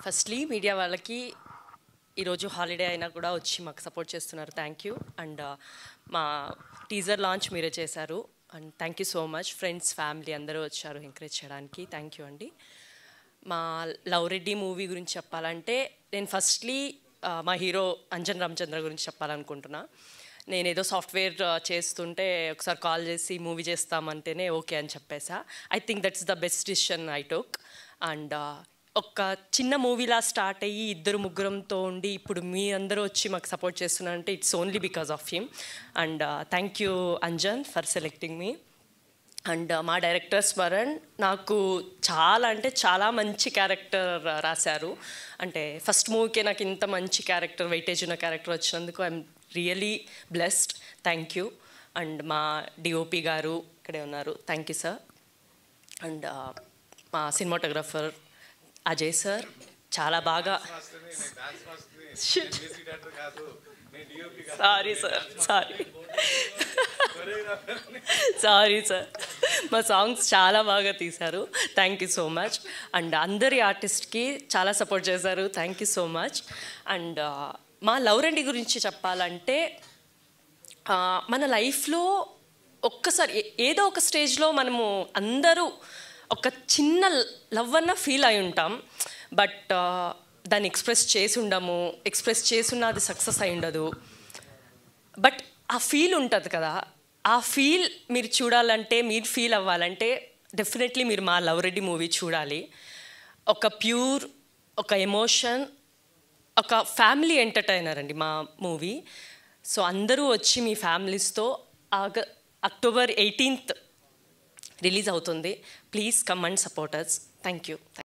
Firstly media వాళ్ళకి ఈరోజు holiday అయినా కూడా వచ్చి మాకు సపోర్ట్ చేస్తున్నారు. Thank you. అండ్ మా టీజర్ లాంచ్ మీరే చేశారు and thank you so much. Friends, family అందరూ వచ్చారు ఎంకరేజ్ చేయడానికి. థ్యాంక్ యూ అండి. మా లవ్ రెడ్డి మూవీ గురించి చెప్పాలంటే నేను ఫస్ట్లీ మా హీరో అంజన్ రామచంద్ర గురించి చెప్పాలనుకుంటున్నా. నేను ఏదో సాఫ్ట్వేర్ చేస్తుంటే ఒకసారి కాల్ చేసి మూవీ చేస్తామంటేనే ఓకే అని చెప్పేసా. I think that's the best decision I took. And ఒక చిన్న మూవీలా స్టార్ట్ అయ్యి ఇద్దరు ముగ్గురంతో ఉండి ఇప్పుడు మీ అందరూ వచ్చి మాకు సపోర్ట్ చేస్తున్నారంటే it's only because of him. And thank you Anjan for selecting me. And మా డైరెక్టర్ స్మరణ్ నాకు చాలా అంటే చాలా మంచి క్యారెక్టర్ రాశారు. అంటే ఫస్ట్ మూవీకే నాకు ఇంత మంచి క్యారెక్టర్, వెయిటేజ్ ఉన్న క్యారెక్టర్ వచ్చినందుకు I'm really blessed. Thank you. And మా డిఓపి గారు ఇక్కడే ఉన్నారు, థ్యాంక్ యూ సార్. అండ్ మా సినిమాటోగ్రఫర్ అజయ్ సార్ చాలా బాగా, సారీ సార్ సారీ సార్, మా సాంగ్స్ చాలా బాగా తీశారు, thank you so much. And అందరి ఆర్టిస్ట్కి చాలా సపోర్ట్ చేశారు, thank you so much. And మా లవ్ రెడ్డి గురించి చెప్పాలంటే మన లైఫ్లో ఒక్కసారి ఏదో ఒక స్టేజ్లో మనము అందరూ ఒక చిన్న లవ్ అన్న ఫీల్ అయి ఉంటాం. బట్ దాన్ని ఎక్స్ప్రెస్ చేస్తున్నా అది సక్సెస్ అయి ఉండదు. బట్ ఆ ఫీల్ ఉంటుంది కదా, ఆ ఫీల్ మీరు చూడాలంటే, మీరు ఫీల్ అవ్వాలంటే డెఫినెట్లీ మీరు మా లవ్ రెడ్డి మూవీ చూడాలి. ఒక ప్యూర్, ఒక ఎమోషన్, ఒక ఫ్యామిలీ ఎంటర్టైనర్ అండి మా మూవీ. సో అందరూ వచ్చి మీ ఫ్యామిలీస్తో అక్టోబర్ 18th రిలీజ్ అవుతుంది. Please come and support us. Thank you.